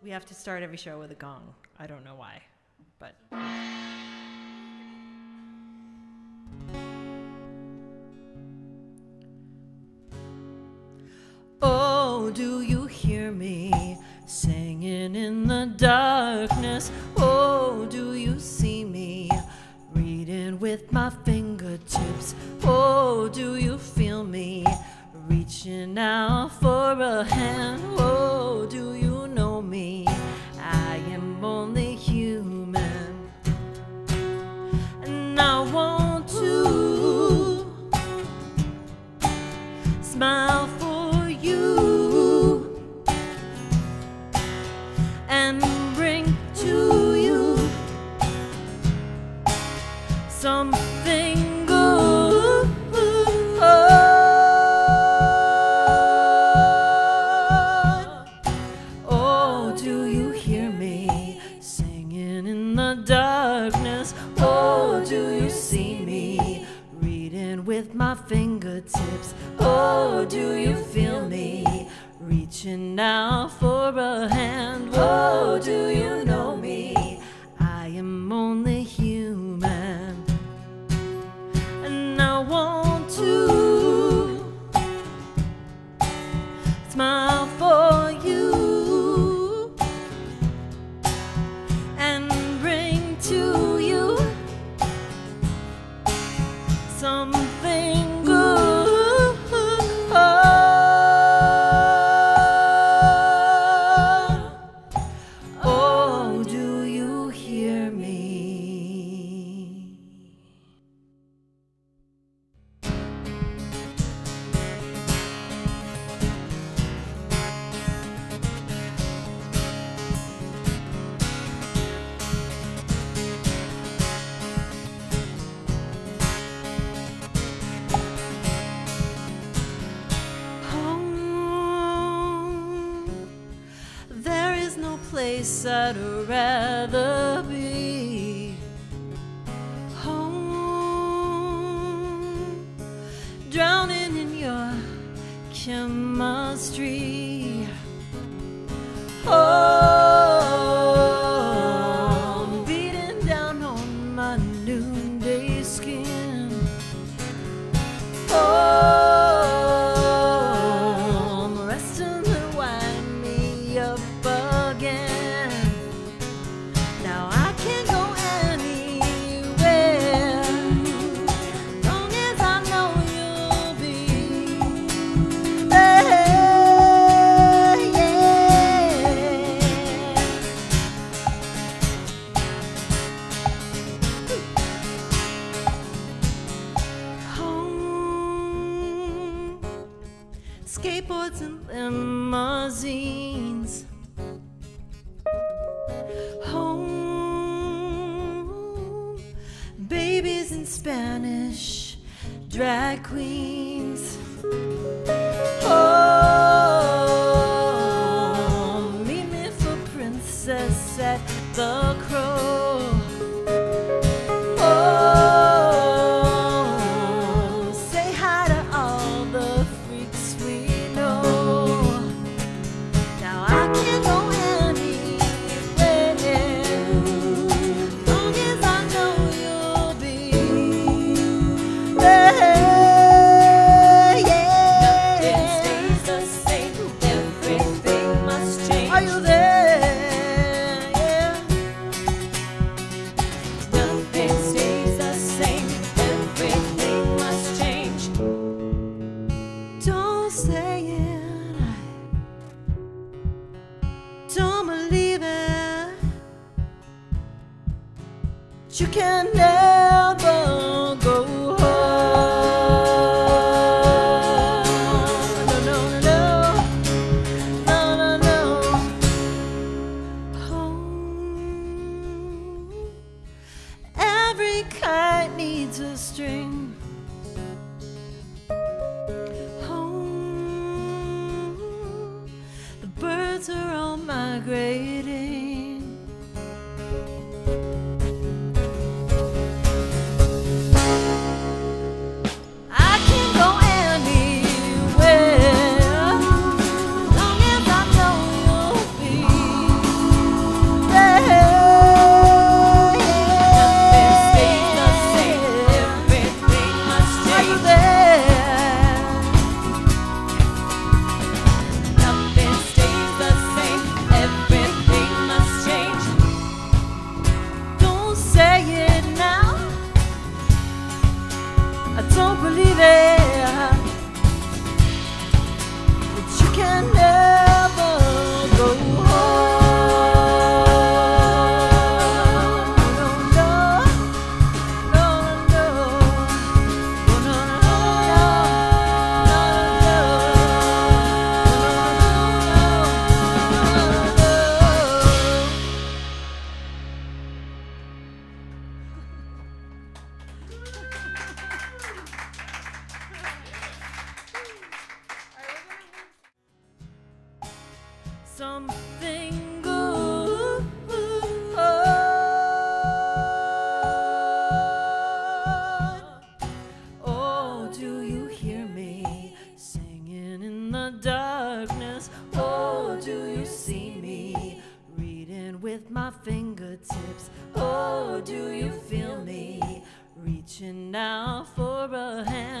We have to start every show with a gong. I don't know why, but... Oh, do you hear me singing in the darkness? Oh, do you see me reading with my fingertips? Oh, do you feel me reaching out for a hand? Oh, do you know me? I am only human, and I want to smile for you and bring to you something good. Oh, do you hear me singing in the darkness? Oh, do you see me reading with my fingertips? Oh, do you feel me reaching out for a hand? Oh, do you know me? I am only human, and I want to smile for you and bring to you something good. Oh, do you hear me? There is no place I'd rather be. Home, drowning in your chemistry. Oh, beating down on my noonday skin. Oh, I'm resting to wind me up again. Now I can't go anywhere, long as I know you'll be there. Home, skateboards and limousines. Home, babies in Spanish, drag queens. Oh, meet me for Princess at the Crow. Oh, say hi to all the freaks we know. Now I can't go anywhere, long as I know you'll be there. Nothing stays the same, everything must change. Are you there? Yeah. Nothing stays the same, everything must change. Don't say it, don't believe it. You can never go home. No, no, no, no, no, no, no. Home. Every kite needs a string. Home. The birds are all migrating. I can go anywhere, long as I know you'll be I don't believe it, that you can never go home. No, no, no, no, no, no, something good. Oh, do you hear me singing in the darkness? Oh, do you see me reading with my fingertips? Oh, do you feel me reaching out for a hand?